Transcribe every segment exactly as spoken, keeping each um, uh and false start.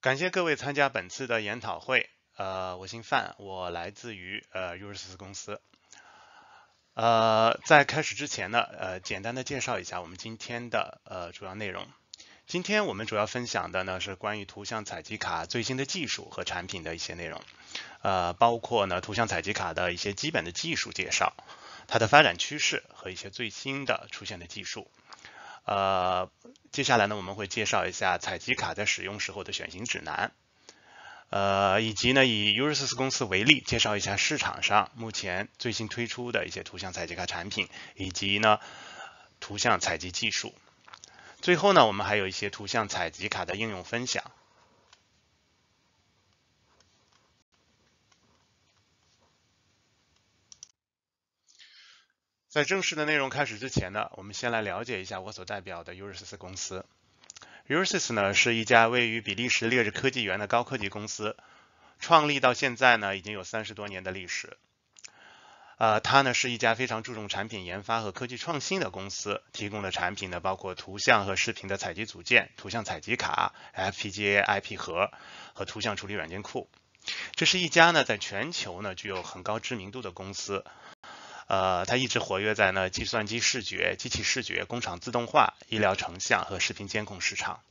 感谢各位参加本次的研讨会。呃，我姓范，我来自于呃 Eurosys 公司。呃，在开始之前呢，呃，简单的介绍一下我们今天的呃主要内容。今天我们主要分享的呢是关于图像采集卡最新的技术和产品的一些内容，呃，包括呢图像采集卡的一些基本的技术介绍，它的发展趋势和一些最新的出现的技术。呃，接下来呢我们会介绍一下采集卡在使用时候的选型指南。呃，以及呢，以 Eurosys 公司为例，介绍一下市场上目前最新推出的一些图像采集卡产品，以及呢图像采集技术。最后呢，我们还有一些图像采集卡的应用分享。在正式的内容开始之前呢，我们先来了解一下我所代表的 Eurosys 公司。Eurosys 呢是一家位于比利时烈日科技园的高科技公司，创立到现在呢已经有三十多年的历史。呃，它呢是一家非常注重产品研发和科技创新的公司，提供的产品呢包括图像和视频的采集组件、图像采集卡、F P G A I P 盒和图像处理软件库。这是一家呢在全球呢具有很高知名度的公司。呃，它一直活跃在呢计算机视觉、机器视觉、工厂自动化、医疗成像和视频监控市场。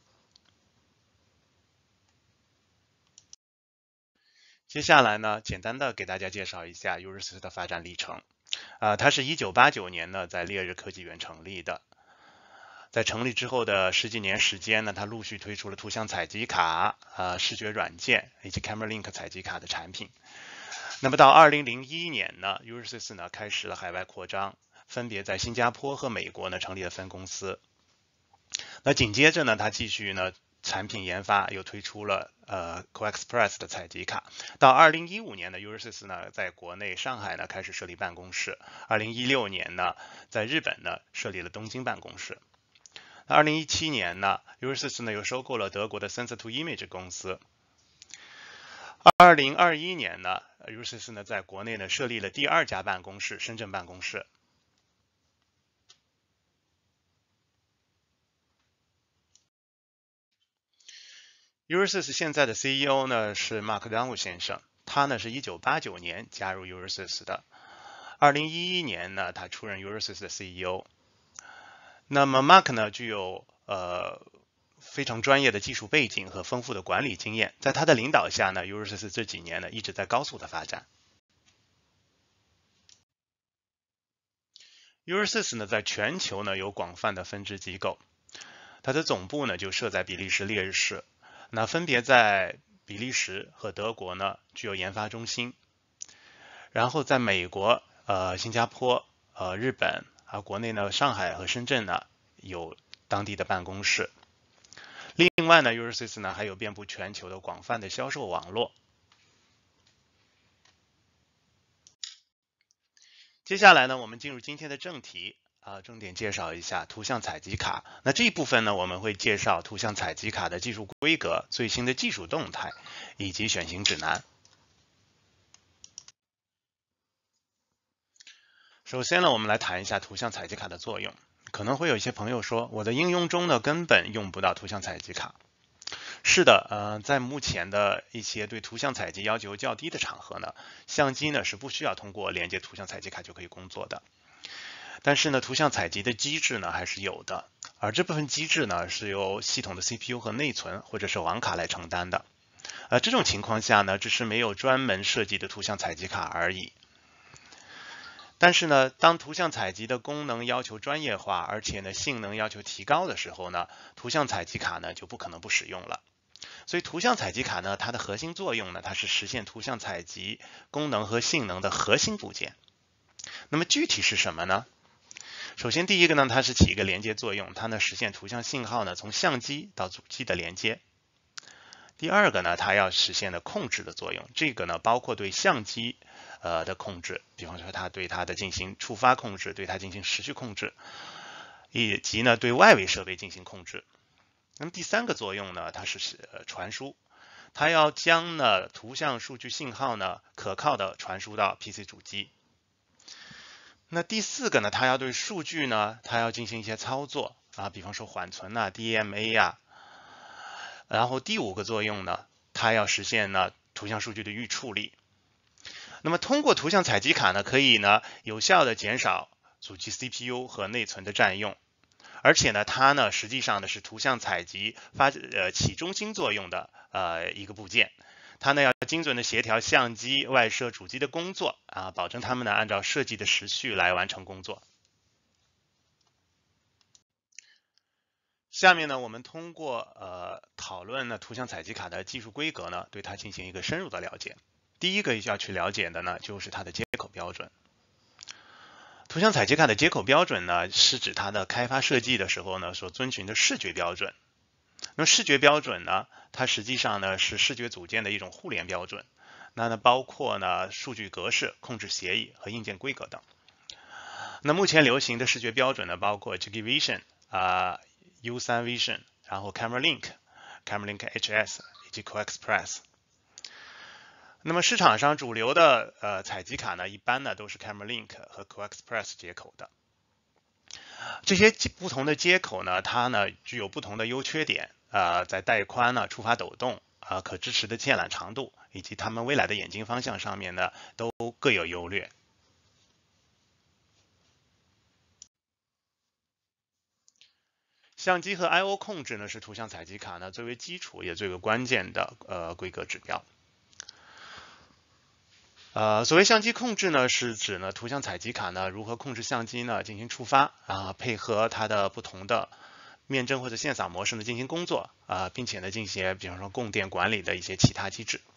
接下来呢，简单的给大家介绍一下 Eurosys 的发展历程。呃，它是一九八九年呢在烈日科技园成立的。在成立之后的十几年时间呢，它陆续推出了图像采集卡、呃视觉软件以及 Camera Link 采集卡的产品。那么到二零零一年呢 ，Eurosys 呢开始了海外扩张，分别在新加坡和美国呢成立了分公司。那紧接着呢，它继续呢产品研发，又推出了呃 CoExpress 的采集卡。到二零一五年呢 ，Eurosys 呢在国内上海呢开始设立办公室。二零一六年呢，在日本呢设立了东京办公室。二零一七年呢 ，Eurosys 呢又收购了德国的 Sensor to Image 公司。二零二一年呢 ，Eurosys 呢在国内呢设立了第二家办公室，深圳办公室。Eurosys 现在的 C E O 呢是 Mark Downwood 先生，他呢是一九八九年加入 Eurosys 的。二零一一年呢，他出任 Eurosys 的 C E O。那么 Mark 呢具有呃非常专业的技术背景和丰富的管理经验，在他的领导下呢 ，Eurosys 这几年呢一直在高速的发展。Eurosys 呢在全球呢有广泛的分支机构，它的总部呢就设在比利时烈日市，那分别在比利时和德国呢具有研发中心，然后在美国、呃新加坡、呃日本啊国内呢上海和深圳呢有当地的办公室。另外呢 ，Eurosys 呢还有遍布全球的广泛的销售网络。接下来呢，我们进入今天的正题啊，重点介绍一下图像采集卡。那这一部分呢，我们会介绍图像采集卡的技术规格、最新的技术动态以及选型指南。首先呢，我们来谈一下图像采集卡的作用。可能会有一些朋友说，我的应用中呢根本用不到图像采集卡。是的，呃，在目前的一些对图像采集要求较低的场合呢，相机呢是不需要通过连接图像采集卡就可以工作的。但是呢，图像采集的机制呢还是有的，而这部分机制呢是由系统的 C P U 和内存或者是网卡来承担的。呃，这种情况下呢，只是没有专门设计的图像采集卡而已。但是呢，当图像采集的功能要求专业化，而且呢性能要求提高的时候呢，图像采集卡呢就不可能不使用了。所以图像采集卡呢，它的核心作用呢，它是实现图像采集功能和性能的核心部件。那么具体是什么呢？首先第一个呢，它是起一个连接作用，它呢实现图像信号呢从相机到主机的连接。第二个呢，它要实现的控制的作用，这个呢包括对相机呃的控制，比方说它对它的进行触发控制，对它进行时序控制，以及呢对外围设备进行控制。那么第三个作用呢，它是传输，它要将呢图像数据信号呢可靠的传输到 P C 主机。那第四个呢，它要对数据呢，它要进行一些操作啊，比方说缓存啊、D M A 呀、 然后第五个作用呢，它要实现呢图像数据的预处理。那么通过图像采集卡呢，可以呢有效的减少主机 C P U 和内存的占用，而且呢，它呢实际上呢是图像采集发呃起中心作用的呃一个部件。它呢要精准的协调相机、外设、主机的工作啊，保证它们呢按照设计的时序来完成工作。下面呢，我们通过呃讨论呢图像采集卡的技术规格呢，对它进行一个深入的了解。第一个要去了解的呢，就是它的接口标准。图像采集卡的接口标准呢，是指它的开发设计的时候呢所遵循的视觉标准。那么视觉标准呢，它实际上呢是视觉组件的一种互联标准。那呢包括呢数据格式、控制协议和硬件规格等。那目前流行的视觉标准呢，包括 G G Vision 啊、呃、U 三 Vision， 然后 Camera Link、Camera Link H S 以及 CoExpress。那么市场上主流的呃采集卡呢，一般呢都是 Camera Link 和 CoExpress 接口的。这些不同的接口呢，它呢具有不同的优缺点，呃，在带宽呢、触发抖动、啊、呃、可支持的键览长度以及它们未来的眼睛方向上面呢，都各有优劣。相机和 I O 控制呢，是图像采集卡呢最为基础也最为关键的呃规格指标。呃，所谓相机控制呢，是指呢图像采集卡呢如何控制相机呢进行触发啊，配合它的不同的面阵或者线扫模式呢进行工作啊，并且呢进行比方说供电管理的一些其他机制。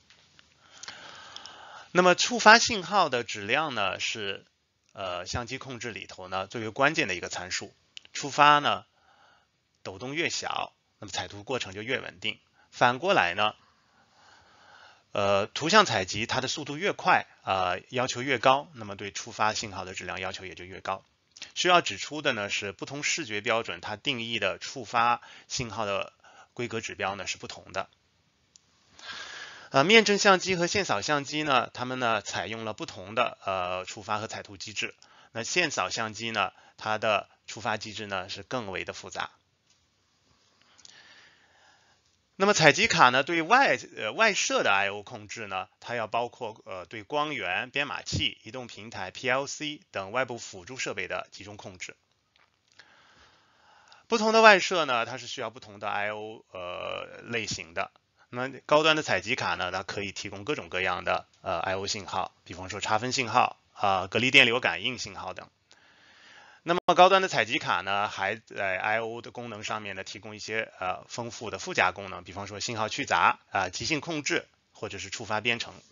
那么触发信号的质量呢是呃相机控制里头呢最为关键的一个参数。触发呢抖动越小，那么采图过程就越稳定。反过来呢，呃，图像采集它的速度越快，呃，要求越高，那么对触发信号的质量要求也就越高。需要指出的呢是，不同视觉标准它定义的触发信号的规格指标呢是不同的。呃，面阵相机和线扫相机呢，它们呢采用了不同的呃触发和采图机制。那线扫相机呢，它的触发机制呢是更为的复杂。那么采集卡呢，对外呃外设的 I O 控制呢，它要包括呃对光源、编码器、移动平台、P L C 等外部辅助设备的集中控制。不同的外设呢，它是需要不同的 I O 呃类型的。那么高端的采集卡呢，它可以提供各种各样的呃 I O 信号，比方说差分信号啊、呃、隔离电流感应信号等。那么高端的采集卡呢，还在 I O 的功能上面呢，提供一些呃丰富的附加功能，比方说信号去杂啊、呃、即兴控制或者是触发编程。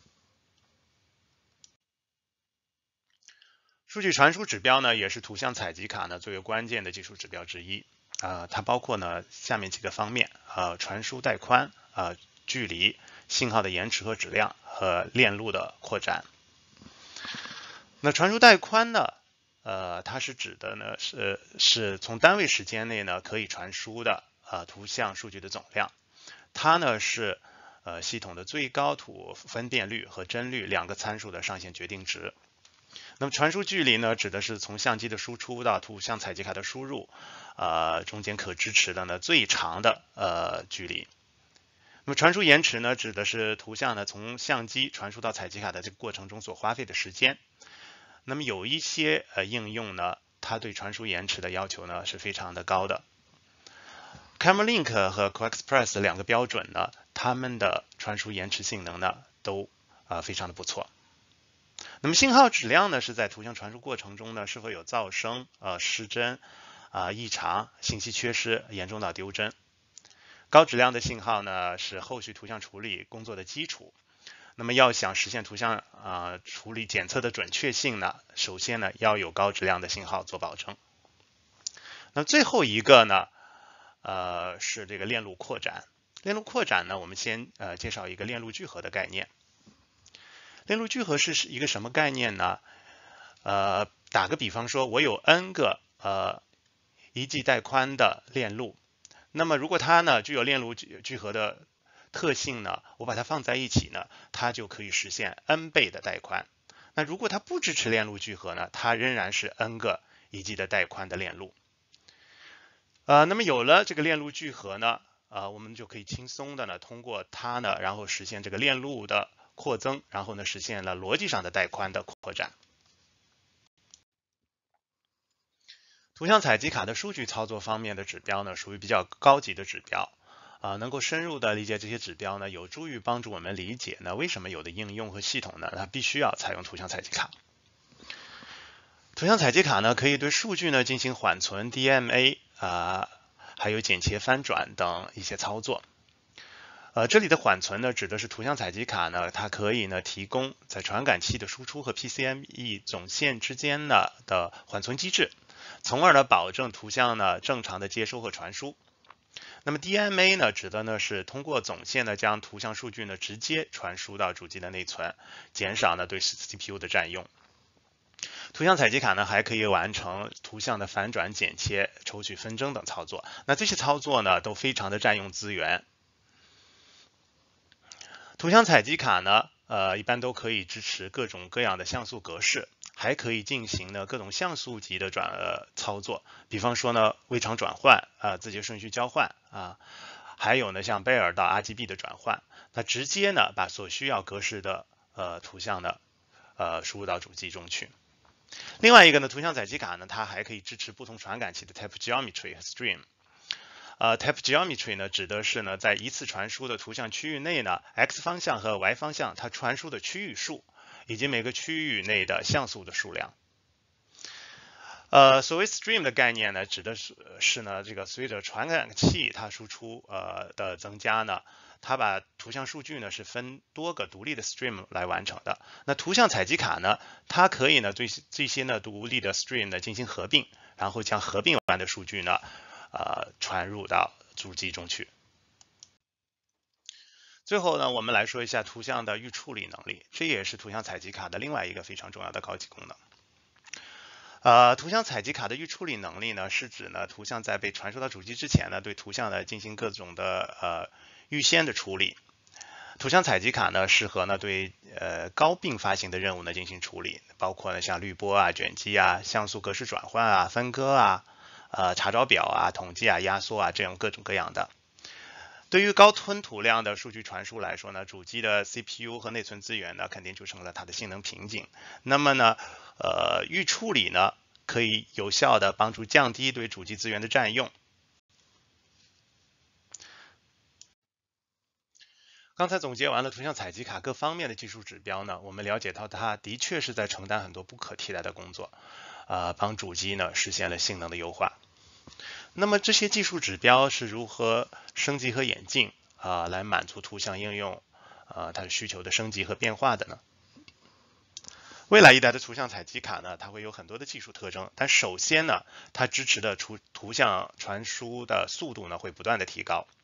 数据传输指标呢，也是图像采集卡呢最为关键的技术指标之一啊、呃，它包括呢下面几个方面呃传输带宽啊、呃、距离、信号的延迟和质量和链路的扩展。那传输带宽呢？呃，它是指的呢是是从单位时间内呢可以传输的呃图像数据的总量，它呢是呃系统的最高图分辨率和帧率两个参数的上限决定值。那么传输距离呢，指的是从相机的输出到图像采集卡的输入，呃中间可支持的呢最长的呃距离。那么传输延迟呢，指的是图像呢从相机传输到采集卡的这个过程中所花费的时间。那么有一些呃应用呢，它对传输延迟的要求呢是非常的高的。Camera Link 和 CoExpress 两个标准呢，它们的传输延迟性能呢都啊、呃、非常的不错。那么信号质量呢是在图像传输过程中呢是否有噪声、呃失真啊、呃、异常、信息缺失，严重到丢帧。高质量的信号呢是后续图像处理工作的基础。那么要想实现图像啊、呃、处理检测的准确性呢，首先呢要有高质量的信号做保证。那最后一个呢，呃是这个链路扩展。链路扩展呢，我们先呃介绍一个链路聚合的概念。链路聚合是一个什么概念呢？呃，打个比方说，我有 n 个呃一 G 带宽的链路，那么如果它呢具有链路聚合的特性呢，我把它放在一起呢，它就可以实现 n 倍的带宽。那如果它不支持链路聚合呢，它仍然是 n 个一 G 的带宽的链路。呃，那么有了这个链路聚合呢， 呃，我们就可以轻松的呢通过它呢，然后实现这个链路的扩增，然后呢实现了逻辑上的带宽的扩展。图像采集卡的数据操作方面的指标呢，属于比较高级的指标。啊、呃，能够深入的理解这些指标呢，有助于帮助我们理解呢，为什么有的应用和系统呢，它必须要采用图像采集卡。图像采集卡呢，可以对数据呢进行缓存 D M A 啊、呃，还有剪切翻转等一些操作。呃，这里的缓存呢，指的是图像采集卡呢，它可以呢提供在传感器的输出和 P C M E 总线之间呢的缓存机制，从而呢保证图像呢正常的接收和传输。那么 D M A 呢，指的呢是通过总线呢将图像数据呢直接传输到主机的内存，减少呢对 C P U 的占用。图像采集卡呢还可以完成图像的反转、剪切、抽取分帧等操作。那这些操作呢都非常的占用资源。图像采集卡呢，呃，一般都可以支持各种各样的像素格式，还可以进行呢各种像素级的转呃操作，比方说呢微场转换啊、呃、字节顺序交换啊，还有呢像贝尔到 R G B 的转换，那直接呢把所需要格式的呃图像呢呃输入到主机中去。另外一个呢，图像采集卡呢，它还可以支持不同传感器的 Type Geometry 和 Stream。呃 ，Type Geometry 呢，指的是呢，在一次传输的图像区域内呢 ，x 方向和 y 方向它传输的区域数，以及每个区域内的像素的数量。呃，所谓 Stream 的概念呢，指的是是呢，这个随着传感器它输出呃的增加呢，它把图像数据呢是分多个独立的 Stream 来完成的。那图像采集卡呢，它可以呢对这些呢独立的 Stream 呢进行合并，然后将合并完的数据呢。呃，传入到主机中去。最后呢，我们来说一下图像的预处理能力，这也是图像采集卡的另外一个非常重要的高级功能。呃，图像采集卡的预处理能力呢，是指呢图像在被传输到主机之前呢，对图像呢进行各种的呃预先的处理。图像采集卡呢，适合呢对呃高并发型的任务呢进行处理，包括呢像滤波啊、卷积啊、像素格式转换啊、分割啊。呃，查找表啊、统计啊、压缩啊，这样各种各样的。对于高吞吐量的数据传输来说呢，主机的 C P U 和内存资源呢，肯定就成了它的性能瓶颈。那么呢，呃，预处理呢，可以有效的帮助降低对主机资源的占用。刚才总结完了图像采集卡各方面的技术指标呢，我们了解到它的确是在承担很多不可替代的工作，呃，帮主机呢实现了性能的优化。那么这些技术指标是如何升级和演进啊、呃，来满足图像应用啊、呃、它的需求的升级和变化的呢？未来一代的图像采集卡呢，它会有很多的技术特征，但首先呢，它支持的图图像传输的速度呢会不断的提高。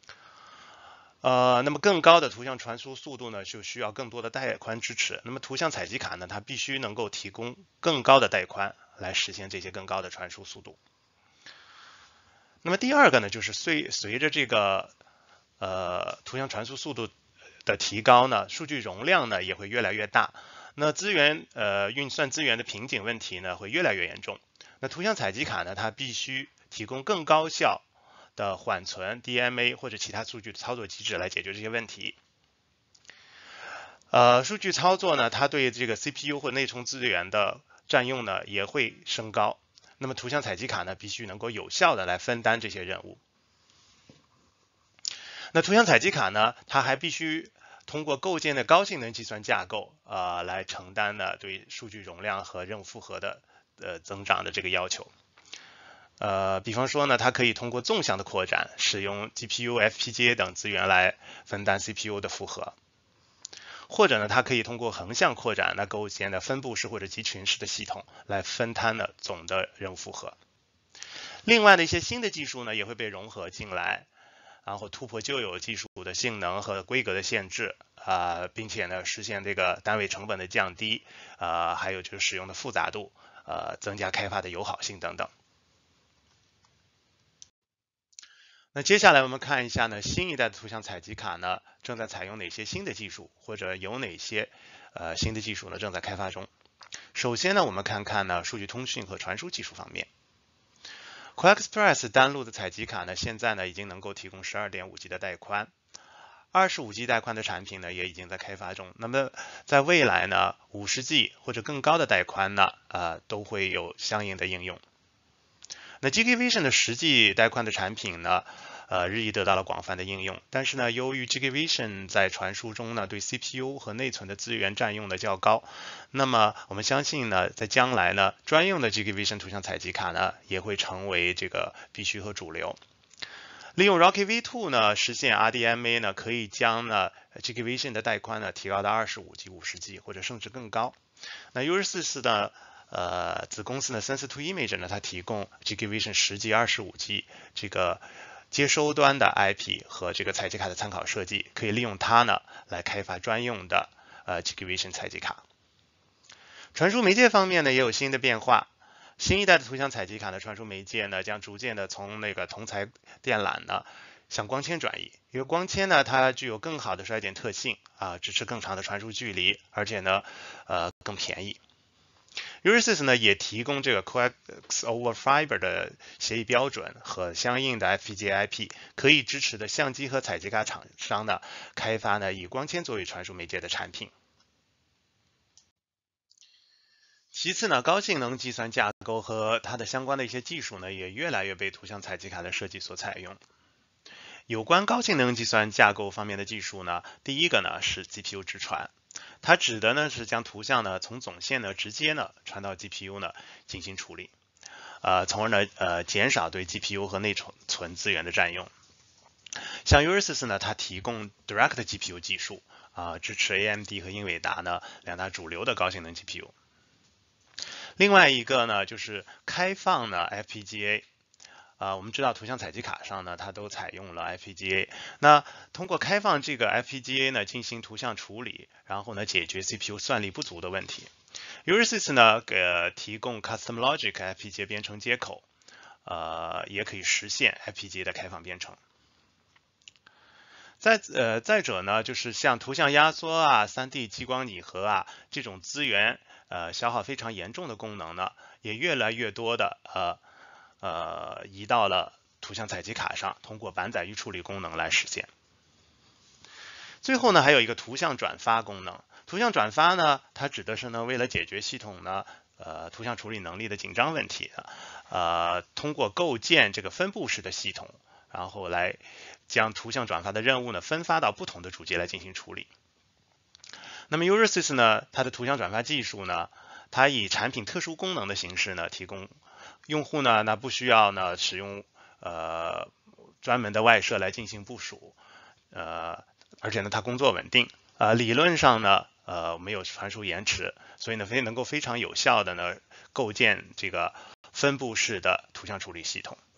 呃，那么更高的图像传输速度呢，就需要更多的带宽支持。那么图像采集卡呢，它必须能够提供更高的带宽来实现这些更高的传输速度。那么第二个呢，就是随随着这个呃图像传输速度的提高呢，数据容量呢也会越来越大，那资源呃运算资源的瓶颈问题呢会越来越严重。那图像采集卡呢，它必须提供更高效的缓存 D M A 或者其他数据操作机制来解决这些问题。呃，数据操作呢，它对这个 C P U 或内存资源的占用呢也会升高。那么图像采集卡呢，必须能够有效的来分担这些任务。那图像采集卡呢，它还必须通过构建的高性能计算架构，呃，来承担呢对数据容量和任务负荷的呃增长的这个要求。呃，比方说呢，它可以通过纵向的扩展，使用 G P U、F P G A 等资源来分担 C P U 的负荷。或者呢，它可以通过横向扩展，那构建的分布式或者集群式的系统来分摊呢总的任务负荷。另外的一些新的技术呢，也会被融合进来，然后突破旧有技术的性能和规格的限制啊、呃，并且呢，实现这个单位成本的降低啊、呃，还有就是使用的复杂度，呃，增加开发的友好性等等。那接下来我们看一下呢，新一代的图像采集卡呢，正在采用哪些新的技术，或者有哪些呃新的技术呢正在开发中。首先呢，我们看看呢数据通讯和传输技术方面。 QuickExpress 单路的采集卡呢，现在呢已经能够提供 十二点五 G 的带宽。二十五 G 带宽的产品呢，也已经在开发中。那么在未来呢，五十 G 或者更高的带宽呢，呃，都会有相应的应用。那 G K Vision 的十 G 带宽的产品呢，呃，日益得到了广泛的应用。但是呢，由于 G K Vision 在传输中呢，对 C P U 和内存的资源占用的较高，那么我们相信呢，在将来呢，专用的 G K Vision 图像采集卡呢，也会成为这个必须和主流。利用 Rocky V 二 呢，实现 R D M A 呢，可以将呢 G K Vision 的带宽呢提高到二十五 G、五十 G 或者甚至更高。那 U R 四十的呃子公司呢 Sense2Image 呢，它提供 G K Vision 十 G、二十五 G 这个接收端的 I P 和这个采集卡的参考设计，可以利用它呢来开发专用的呃 G K Vision 采集卡。传输媒介方面呢，也有新的变化。新一代的图像采集卡的传输媒介呢，将逐渐的从那个同材电缆呢向光纤转移。因为光纤呢，它具有更好的衰减特性啊，支持更长的传输距离，而且呢，呃，更便宜。U R 四十呢也提供这个 Coax over Fiber 的协议标准和相应的 F P G A I P， 可以支持的相机和采集卡厂商呢开发呢以光纤作为传输媒介的产品。其次呢，高性能计算架构和它的相关的一些技术呢，也越来越被图像采集卡的设计所采用。有关高性能计算架构方面的技术呢，第一个呢是 G P U 直传，它指的呢是将图像呢从总线呢直接呢传到 G P U 呢进行处理，呃，从而呢呃减少对 G P U 和内存资源的占用。像 U R 四十呢，它提供 Direct G P U 技术啊、呃，支持 A M D 和英伟达呢两大主流的高性能 G P U。另外一个呢，就是开放呢 F P G A， 啊、呃，我们知道图像采集卡上呢，它都采用了 F P G A。那通过开放这个 F P G A 呢，进行图像处理，然后呢，解决 C P U 算力不足的问题。U R 四十呢，给、呃、提供 Custom Logic F P G A 编程接口，呃，也可以实现 F P G A 的开放编程。再呃再者呢，就是像图像压缩啊、三 D 激光拟合啊这种资源呃消耗非常严重的功能呢，也越来越多的呃呃移到了图像采集卡上，通过板载预处理功能来实现。最后呢，还有一个图像转发功能。图像转发呢，它指的是呢，为了解决系统呢呃图像处理能力的紧张问题，呃通过构建这个分布式的系统，然后来将图像转发的任务呢分发到不同的主机来进行处理。那么 U R 四十呢，它的图像转发技术呢，它以产品特殊功能的形式呢，提供用户呢，那不需要呢使用呃专门的外设来进行部署，呃，而且呢它工作稳定，呃，理论上呢，呃没有传输延迟，所以呢非能够非常有效的呢构建这个分布式的图像处理系统。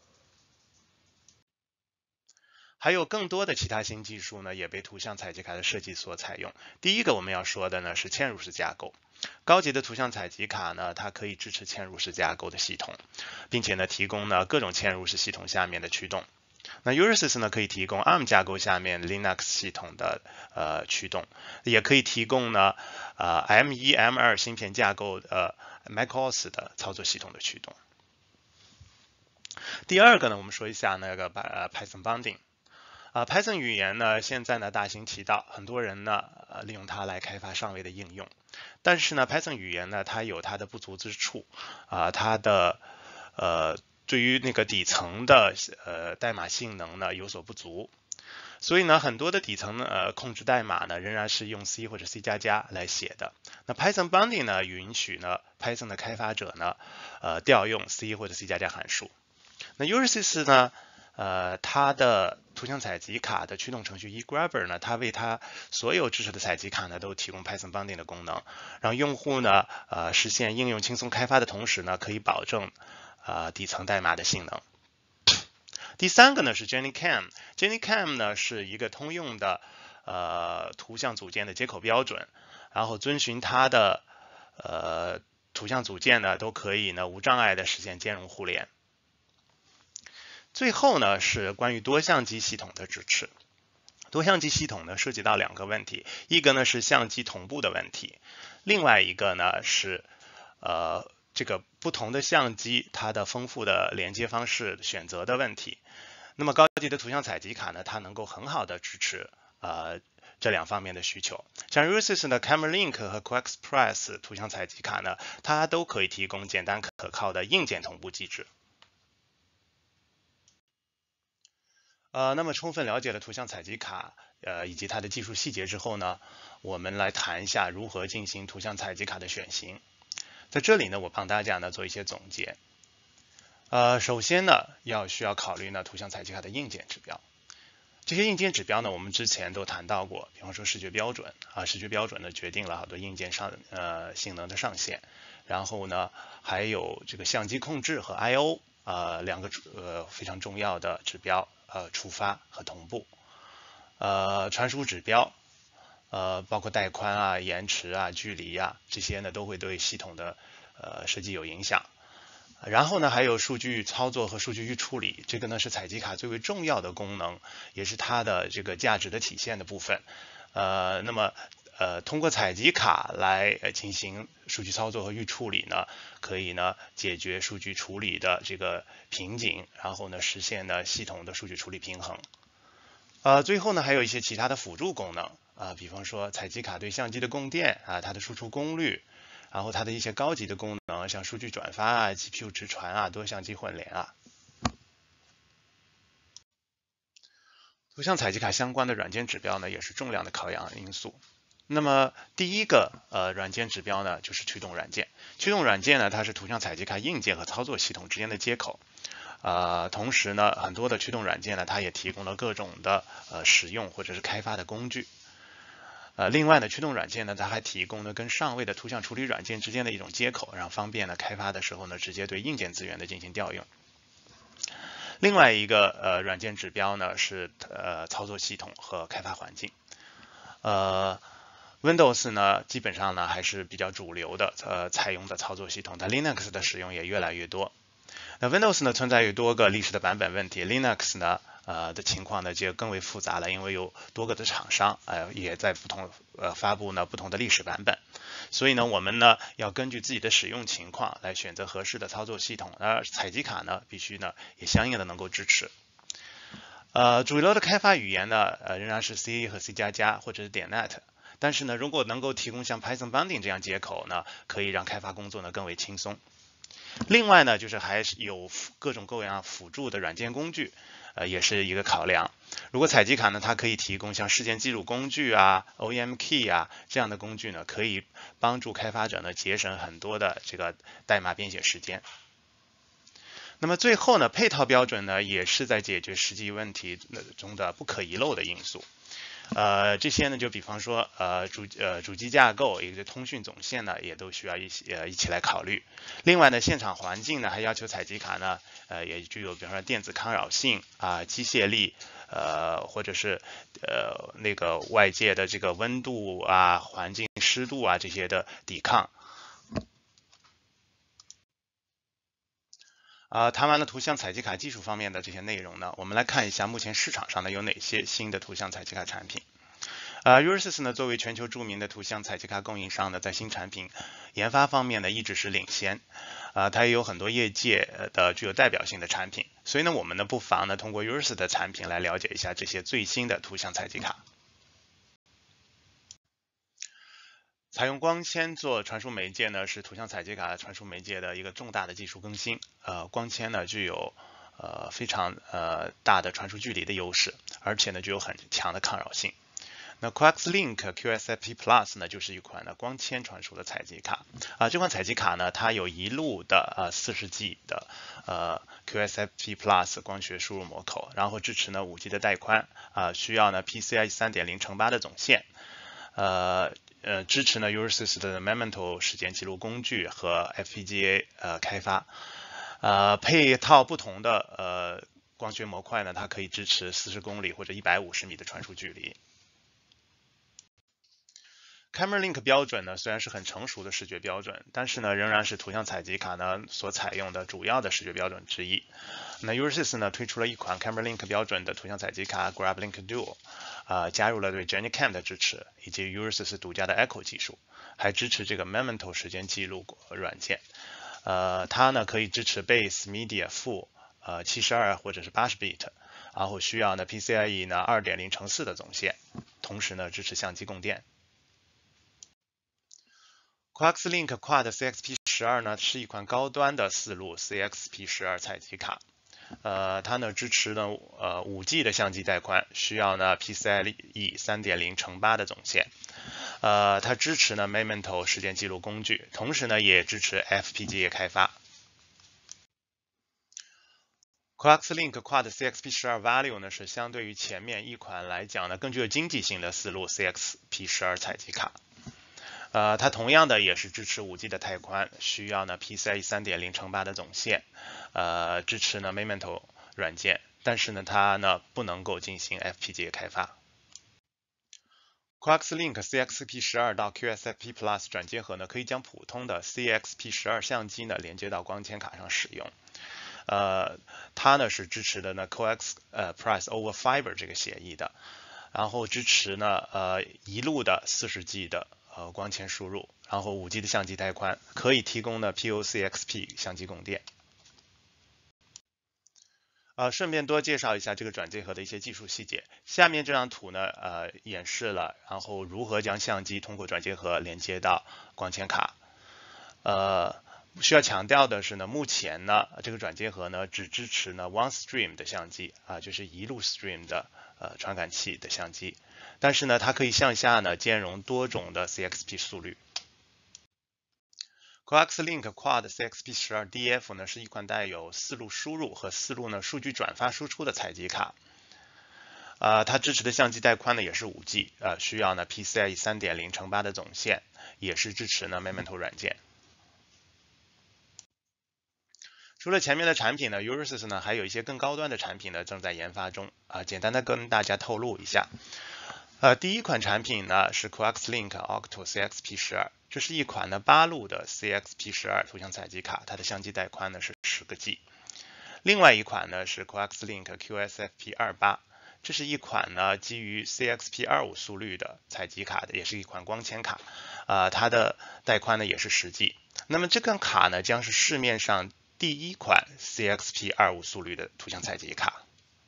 还有更多的其他新技术呢，也被图像采集卡的设计所采用。第一个我们要说的呢是嵌入式架构。高级的图像采集卡呢，它可以支持嵌入式架构的系统，并且呢提供呢各种嵌入式系统下面的驱动。那 U R 四十呢可以提供 A R M 架构下面 Linux 系统的呃驱动，也可以提供呢呃 M 一 M 二 芯片架构的 macOS 的操作系统的驱动。第二个呢，我们说一下那个呃 Python Bonding。啊、呃、，Python 语言呢，现在呢大行其道，很多人呢呃利用它来开发上位的应用。但是呢 ，Python 语言呢，它有它的不足之处啊、呃，它的呃对于那个底层的呃代码性能呢有所不足，所以呢，很多的底层呃控制代码呢仍然是用 C 或者 C 加加来写的。那 Python Bonding 呢，允许呢 Python 的开发者呢呃调用 C 或者 C 加加函数。那 U R 四十呢？呃，它的图像采集卡的驱动程序 eGrabber 呢，它为它所有支持的采集卡呢都提供 Python Bonding 的功能，让用户呢呃实现应用轻松开发的同时呢，可以保证呃底层代码的性能。第三个呢是 JennyCam，JennyCam 呢是一个通用的呃图像组件的接口标准，然后遵循它的呃图像组件呢都可以呢无障碍的实现兼容互联。最后呢是关于多相机系统的支持。多相机系统呢涉及到两个问题，一个呢是相机同步的问题，另外一个呢是呃这个不同的相机它的丰富的连接方式选择的问题。那么高级的图像采集卡呢，它能够很好的支持呃这两方面的需求。像 Ursys 的 Camera Link 和 QuickExpress 图像采集卡呢，它都可以提供简单可靠的硬件同步机制。呃，那么充分了解了图像采集卡呃以及它的技术细节之后呢，我们来谈一下如何进行图像采集卡的选型。在这里呢，我帮大家呢做一些总结。呃，首先呢，要需要考虑呢图像采集卡的硬件指标。这些硬件指标呢，我们之前都谈到过，比方说视觉标准啊，视觉标准呢决定了好多硬件上呃性能的上限。然后呢，还有这个相机控制和 I O 呃两个呃非常重要的指标，呃触发和同步。呃，传输指标。呃，包括带宽啊、延迟啊、距离啊，这些呢都会对系统的呃设计有影响。然后呢，还有数据操作和数据预处理，这个呢是采集卡最为重要的功能，也是它的这个价值的体现的部分。呃，那么呃通过采集卡来进行数据操作和预处理呢，可以呢解决数据处理的这个瓶颈，然后呢实现呢系统的数据处理平衡。呃，最后呢还有一些其他的辅助功能。啊，比方说采集卡对相机的供电啊，它的输出功率，然后它的一些高级的功能，像数据转发啊、G P U 直传啊、多相机混联啊。图像采集卡相关的软件指标呢，也是重量的考量因素。那么第一个呃软件指标呢，就是驱动软件。驱动软件呢，它是图像采集卡硬件和操作系统之间的接口。呃，同时呢，很多的驱动软件呢，它也提供了各种的呃使用或者是开发的工具。呃，另外呢，驱动软件呢，它还提供了跟上位的图像处理软件之间的一种接口，让方便呢开发的时候呢，直接对硬件资源的进行调用。另外一个呃软件指标呢是呃操作系统和开发环境。呃 Windows 呢基本上呢还是比较主流的呃采用的操作系统，但 Linux 的使用也越来越多。那 Windows 呢存在于多个历史的版本问题 ，Linux 呢呃的情况呢就更为复杂了，因为有多个的厂商呃也在不同呃发布呢不同的历史版本，所以呢我们呢要根据自己的使用情况来选择合适的操作系统，而采集卡呢必须呢也相应的能够支持。呃，主流的开发语言呢呃仍然是 C 和 C 加加或者是点 net。但是呢，如果能够提供像 Python Binding 这样接口呢，可以让开发工作呢更为轻松。另外呢，就是还是有各种各样辅助的软件工具，呃，也是一个考量。如果采集卡呢，它可以提供像事件记录工具啊、O E M Key 啊这样的工具呢，可以帮助开发者呢节省很多的这个代码编写时间。那么最后呢，配套标准呢，也是在解决实际问题中的不可遗漏的因素。呃，这些呢，就比方说，呃，主呃主机架构，一个通讯总线呢，也都需要一起呃一起来考虑。另外呢，现场环境呢，还要求采集卡呢，呃，也具有比方说电子抗扰性啊、机械力，呃，或者是呃那个外界的这个温度啊、环境湿度啊这些的抵抗。啊、呃，谈完了图像采集卡技术方面的这些内容呢，我们来看一下目前市场上呢有哪些新的图像采集卡产品。呃 Ursys 呢作为全球著名的图像采集卡供应商呢，在新产品研发方面呢一直是领先。啊、呃，它也有很多业界的具有代表性的产品，所以呢，我们呢不妨呢通过 Ursys 的产品来了解一下这些最新的图像采集卡。采用光纤做传输媒介呢，是图像采集卡传输媒介的一个重大的技术更新。呃，光纤呢具有呃非常呃大的传输距离的优势，而且呢具有很强的抗扰性。那 QuickLink Q S F P Plus 呢，就是一款呢光纤传输的采集卡啊。这款采集卡呢，它有一路的呃四十 G 的呃 Q S F P Plus 光学输入模口，然后支持呢五 G 的带宽啊，需要呢 P C I 三点零乘八的总线，呃。呃，支持呢 Ursys 的 Memento 时间记录工具和 F P G A 呃开发，呃配套不同的呃光学模块呢，它可以支持四十公里或者一百五十米的传输距离。Camera Link 标准呢，虽然是很成熟的视觉标准，但是呢，仍然是图像采集卡呢所采用的主要的视觉标准之一。那 Ursys 呢推出了一款 Camera Link 标准的图像采集卡 GrabLink Duo， 呃，加入了对 GenyCam 的支持，以及 Ursys 独家的 Echo 技术，还支持这个 Memento 时间记录软件。 呃，它呢可以支持 base media full 呃七十二或者是八十 bit， 然后需要呢 P C I E 呢 二点零乘四 的总线，同时呢支持相机供电。Coaxlink Quad C X P 十二 呢是一款高端的四路 C X P 十二 采集卡，呃，它呢支持呢呃 五 G 的相机带宽，需要呢 P C I E 三点零乘八 的总线，呃，它支持呢 Memento 时间记录工具，同时呢也支持 F P G A 开发。Coaxlink Quad C X P 十二 Value 呢是相对于前面一款来讲呢更具有经济性的四路 C X P 十二 采集卡。呃，它同样的也是支持 五 G 的带宽，需要呢 P C I E 三点零乘八 的总线，呃，支持呢 Memento 软件，但是呢它呢不能够进行 F P G A 开发。Coaxlink C X P 十二 到 Q S F P Plus 转接盒呢可以将普通的 C X P 十二 相机呢连接到光纤卡上使用。呃，它呢是支持的呢 Coax 呃 Price over Fiber 这个协议的，然后支持呢呃一路的四十 G 的呃光纤输入，然后 五 G 的相机带宽，可以提供呢 P O C X P 相机供电。呃，顺便多介绍一下这个转接盒的一些技术细节。下面这张图呢，呃，演示了然后如何将相机通过转接盒连接到光纤卡。呃，需要强调的是呢，目前呢这个转接盒呢只支持呢 one stream 的相机啊，就是一路 stream 的呃传感器的相机，但是呢它可以向下呢兼容多种的 C X P 速率。Coaxlink Quad C X P 十二 D F 呢是一款带有四路输入和四路呢数据转发输出的采集卡。呃，它支持的相机带宽呢也是 五 G， 呃，需要呢 P C I E 三点零乘八 的总线，也是支持呢 Memento 软件。除了前面的产品呢 ，Urisys 呢还有一些更高端的产品呢正在研发中啊、呃，简单的跟大家透露一下。呃，第一款产品呢是 Coaxlink Octo C X P 十二，这是一款呢八路的 C X P 十二 图像采集卡，它的相机带宽呢是十个 G。另外一款呢是 Coaxlink Q S F P 二十八，这是一款呢基于 C X P 二十五 速率的采集卡的，也是一款光纤卡，呃，它的带宽呢也是十 G。那么这个卡呢将是市面上第一款 C X P 二十五 速率的图像采集卡。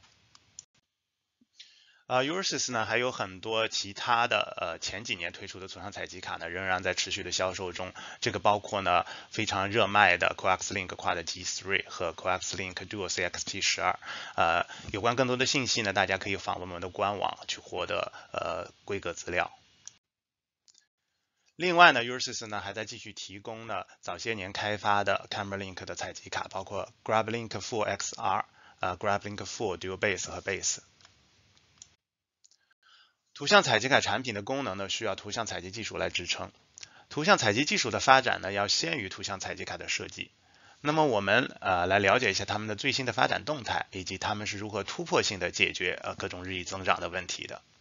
呃 Urisys 呢还有很多其他的呃前几年推出的图像采集卡呢仍然在持续的销售中，这个包括呢非常热卖的 Coaxlink Quad G 三 和 Coaxlink Dual C X P 十二。呃，有关更多的信息呢，大家可以访问我们的官网去获得呃规格资料。另外呢 ，Urisys 呢还在继续提供呢早些年开发的 CameraLink 的采集卡，包括 GrabLink Full X R、呃 GrabLink Full Dual Base 和 Base。图像采集卡产品的功能呢，需要图像采集技术来支撑。图像采集技术的发展呢，要先于图像采集卡的设计。那么我们呃来了解一下他们的最新的发展动态，以及他们是如何突破性的解决呃各种日益增长的问题的。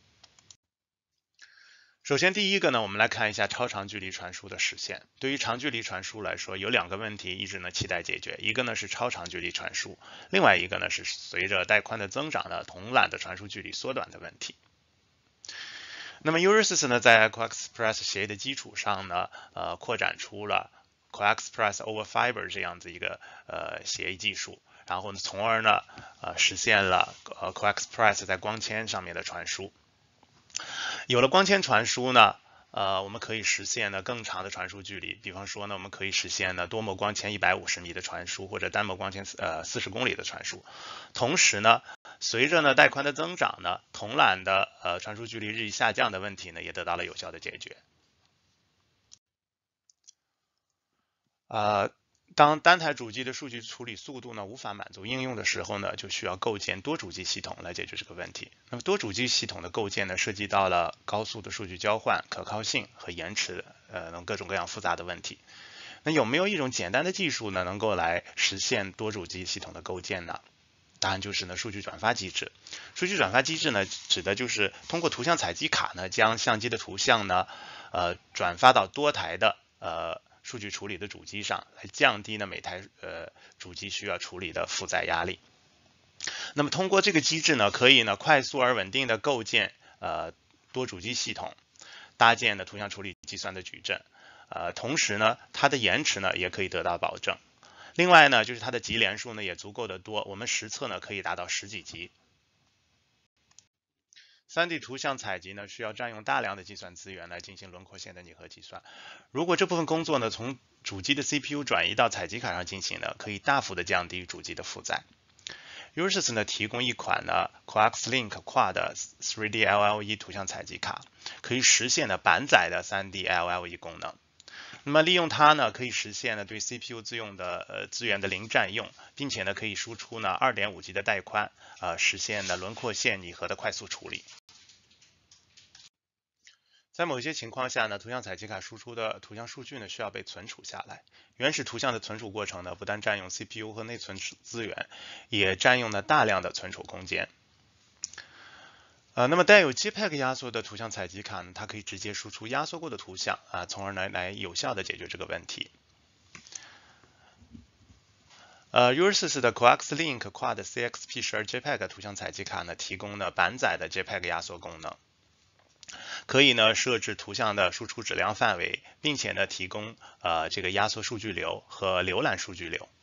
首先，第一个呢，我们来看一下超长距离传输的实现。对于长距离传输来说，有两个问题一直呢期待解决，一个呢是超长距离传输，另外一个呢是随着带宽的增长呢，同缆的传输距离缩短的问题。那么 Urisys 呢，在 CoaxPress 协议的基础上呢，呃，扩展出了 CoaxPress over Fiber 这样子一个呃协议技术，然后呢，从而呢，呃，实现了呃 CoaxPress 在光纤上面的传输。有了光纤传输呢，呃，我们可以实现呢更长的传输距离，比方说呢，我们可以实现呢多模光纤一百五十米的传输，或者单模光纤呃四十公里的传输。同时呢，随着呢带宽的增长呢，同缆的呃传输距离日益下降的问题呢，也得到了有效的解决。呃，当单台主机的数据处理速度呢无法满足应用的时候呢，就需要构建多主机系统来解决这个问题。那么多主机系统的构建呢，涉及到了高速的数据交换、可靠性和延迟呃等各种各样复杂的问题。那有没有一种简单的技术呢，能够来实现多主机系统的构建呢？答案就是呢，数据转发机制。数据转发机制呢，指的就是通过图像采集卡呢，将相机的图像呢，呃，转发到多台的呃数据处理的主机上，来降低呢每台呃主机需要处理的负载压力。那么通过这个机制呢，可以呢快速而稳定的构建呃多主机系统，搭建的图像处理计算的矩阵。 呃，同时呢，它的延迟呢也可以得到保证。另外呢，就是它的级联数呢也足够的多，我们实测呢可以达到十几级。三 D 图像采集呢需要占用大量的计算资源来进行轮廓线的拟合计算。如果这部分工作呢从主机的 C P U 转移到采集卡上进行呢，可以大幅的降低主机的负载。Ursys 呢提供一款呢 Coax Link 跨的 三 D L L E 图像采集卡，可以实现呢板载的 三 D L L E 功能。那么利用它呢，可以实现呢对 C P U 自用的呃资源的零占用，并且呢可以输出呢 二点五 G 的带宽，呃实现呢轮廓线拟合的快速处理。在某些情况下呢，图像采集卡输出的图像数据呢需要被存储下来。原始图像的存储过程呢，不但占用 C P U 和内存资源，也占用了大量的存储空间。呃，那么带有 JPEG 压缩的图像采集卡呢，它可以直接输出压缩过的图像啊，从而来来有效的解决这个问题。呃 Ursys 的 Coax Link 跨的 C X P 十二 JPEG 图像采集卡呢，提供了板载的 JPEG 压缩功能。可以呢设置图像的输出质量范围，并且呢提供呃这个压缩数据流和浏览数据流。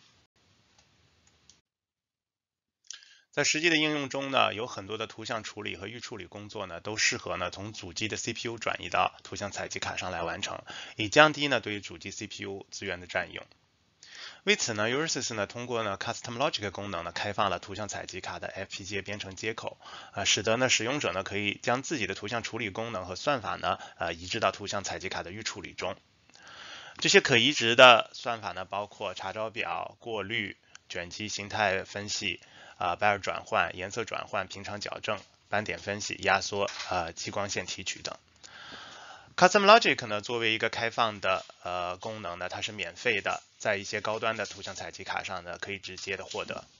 在实际的应用中呢，有很多的图像处理和预处理工作呢，都适合呢从主机的 C P U 转移到图像采集卡上来完成，以降低呢对于主机 C P U 资源的占用。为此呢 Ursys 呢通过呢 Custom Logic 功能呢开放了图像采集卡的 F P G A 编程接口，呃，使得呢使用者呢可以将自己的图像处理功能和算法呢呃移植到图像采集卡的预处理中。这些可移植的算法呢包括查找表、过滤、卷积形态分析、啊拜尔转换、颜色转换、平常矫正、斑点分析、压缩、呃激光线提取等。Custom Logic 呢，作为一个开放的呃功能呢，它是免费的，在一些高端的图像采集卡上呢，可以直接的获得。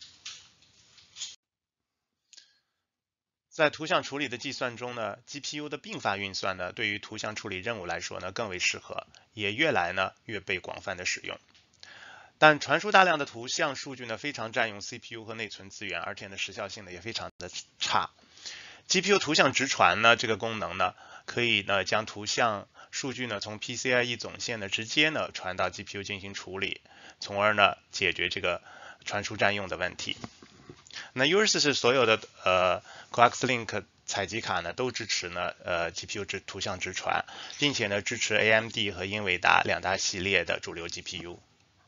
在图像处理的计算中呢 ，G P U 的并发运算呢，对于图像处理任务来说呢，更为适合，也越来呢越被广泛的使用。但传输大量的图像数据呢，非常占用 C P U 和内存资源，而且呢时效性呢也非常的差。G P U 图像直传呢这个功能呢，可以呢将图像数据呢从 P C I E 总线呢直接呢传到 G P U 进行处理，从而呢解决这个传输占用的问题。那 Ursys 所有的呃 Coax Link 采集卡呢都支持呢呃 G P U 直图像直传，并且呢支持 A M D 和英伟达两大系列的主流 G P U。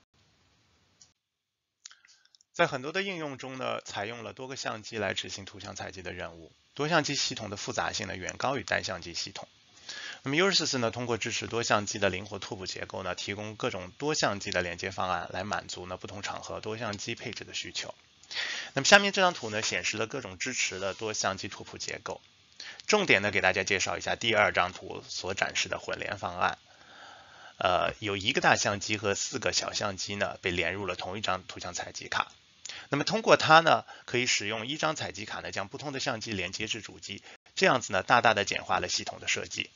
在很多的应用中呢，采用了多个相机来执行图像采集的任务。多相机系统的复杂性呢远高于单相机系统。那么 Ursys 呢通过支持多相机的灵活拓扑结构呢，提供各种多相机的连接方案，来满足呢不同场合多相机配置的需求。那么下面这张图呢显示了各种支持的多相机拓扑结构。重点呢给大家介绍一下第二张图所展示的混联方案。呃，有一个大相机和四个小相机呢被连入了同一张图像采集卡。那么通过它呢，可以使用一张采集卡呢，将不同的相机连接至主机，这样子呢，大大的简化了系统的设计。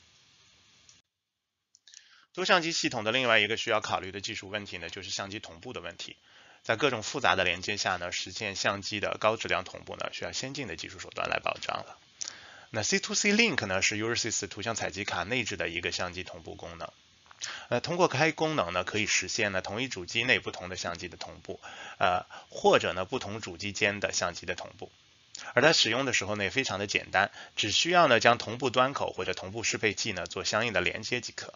多相机系统的另外一个需要考虑的技术问题呢，就是相机同步的问题。在各种复杂的连接下呢，实现相机的高质量同步呢，需要先进的技术手段来保障了。那 C to C Link 呢，是 Ursys 图像采集卡内置的一个相机同步功能。呃，通过该功能呢，可以实现呢同一主机内不同的相机的同步，呃，或者呢不同主机间的相机的同步。而它使用的时候呢也非常的简单，只需要呢将同步端口或者同步适配器呢做相应的连接即可。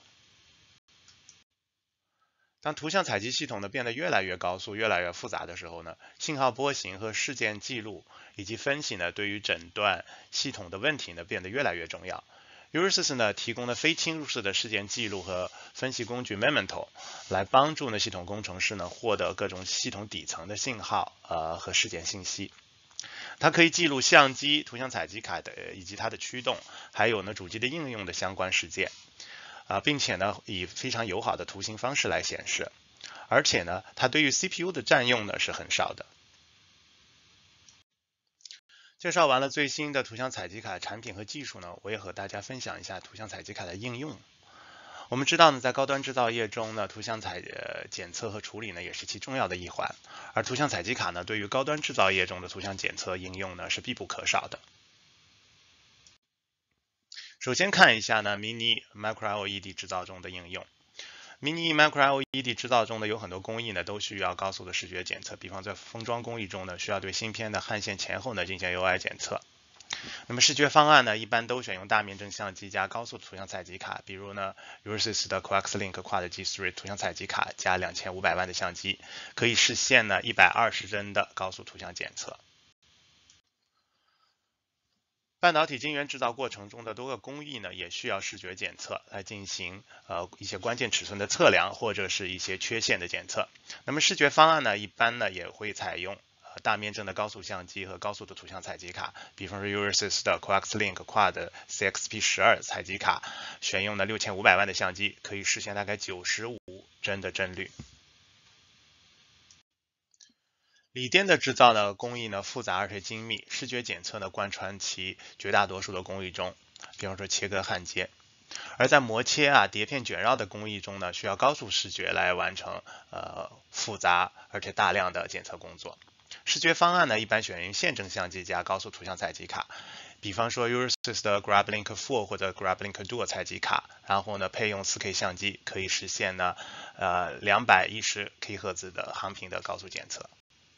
当图像采集系统呢变得越来越高速、越来越复杂的时候呢，信号波形和事件记录以及分析呢，对于诊断系统的问题呢变得越来越重要。Ursys 呢提供了非侵入式的事件记录和分析工具 Memento， 来帮助呢系统工程师呢获得各种系统底层的信号呃和事件信息。它可以记录相机、图像采集卡的以及它的驱动，还有呢主机的应用的相关事件，啊、呃，并且呢以非常友好的图形方式来显示，而且呢它对于 C P U 的占用呢是很少的。介绍完了最新的图像采集卡产品和技术呢，我也和大家分享一下图像采集卡的应用。我们知道呢，在高端制造业中呢，图像采呃检测和处理呢也是其重要的一环，而图像采集卡呢，对于高端制造业中的图像检测应用呢是必不可少的。首先看一下呢 Mini Micro L E D 制造中的应用。 Mini Micro L E D 制造中呢，有很多工艺呢都需要高速的视觉检测，比方在封装工艺中呢，需要对芯片的焊线前后呢进行 U I 检测。那么视觉方案呢，一般都选用大面针相机加高速图像采集卡，比如呢 Ursys 的 QuaxLink Quad G 三 图像采集卡加两千五百万的相机，可以实现呢一百二十帧的高速图像检测。半导体晶圆制造过程中的多个工艺呢，也需要视觉检测来进行呃一些关键尺寸的测量，或者是一些缺陷的检测。那么视觉方案呢，一般呢也会采用呃大面针的高速相机和高速的图像采集卡，比方说 Ursys 的 QuaxLink Quad C X P 十二 采集卡，选用了六千五百万的相机，可以实现大概九十五帧的帧率。锂电的制造呢，工艺呢复杂而且精密，视觉检测呢贯穿其绝大多数的工艺中，比方说切割焊接。而在磨切啊、碟片卷绕的工艺中呢，需要高速视觉来完成呃复杂而且大量的检测工作。视觉方案呢，一般选用线程相机加高速图像采集卡，比方说 Ursys 的 GrabLink 四 或者 GrabLink Duo 采集卡，然后呢配用 四K 相机，可以实现呢呃两百一十 K 赫兹的航频的高速检测。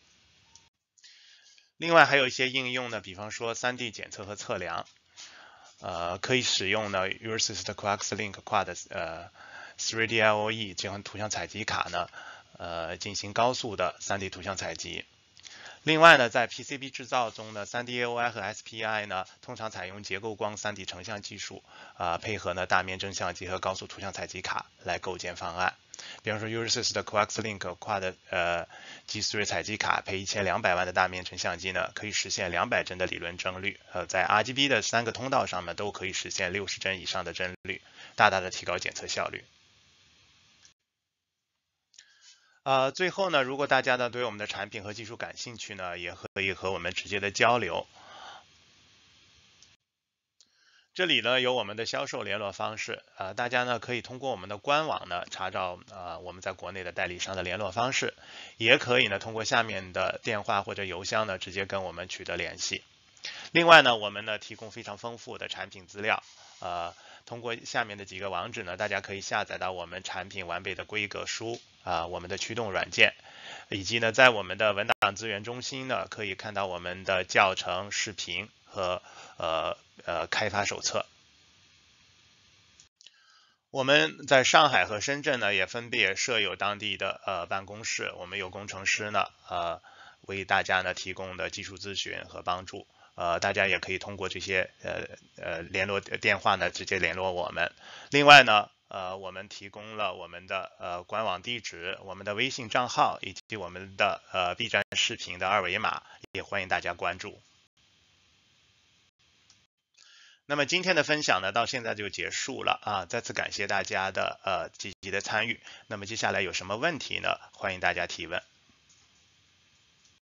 另外还有一些应用呢，比方说 三 D 检测和测量，呃，可以使用呢 Ursys 的 QuaxLink Quad 呃 三 D L E 这款图像采集卡呢，呃，进行高速的 三 D 图像采集。另外呢，在 P C B 制造中呢 ，三 D A O I 和 S P I 呢，通常采用结构光 三 D 成像技术，啊、呃，配合呢大面针相机和高速图像采集卡来构建方案。比方说 Ursys 的 QuaxLink Quad 呃 G 三 采集卡配一千两百万的大面针相机呢，可以实现两百帧的理论帧率，呃，在 R G B 的三个通道上面都可以实现六十帧以上的帧率，大大的提高检测效率。呃，最后呢，如果大家呢对我们的产品和技术感兴趣呢，也可以和我们直接的交流。这里呢有我们的销售联络方式，呃，大家呢可以通过我们的官网呢查找呃我们在国内的代理商的联络方式，也可以呢通过下面的电话或者邮箱呢直接跟我们取得联系。另外呢，我们呢提供非常丰富的产品资料，呃，通过下面的几个网址呢，大家可以下载到我们产品完备的规格书啊、呃，我们的驱动软件，以及呢在我们的文档资源中心呢可以看到我们的教程、视频和呃呃开发手册。我们在上海和深圳呢也分别设有当地的呃办公室，我们有工程师呢呃为大家呢提供的技术咨询和帮助。呃，大家也可以通过这些呃呃联络电话呢直接联络我们。另外呢，呃，我们提供了我们的呃官网地址、我们的微信账号以及我们的呃 B 站视频的二维码，也欢迎大家关注。那么今天的分享呢，到现在就结束了啊！再次感谢大家的呃积极的参与。那么接下来有什么问题呢？欢迎大家提问。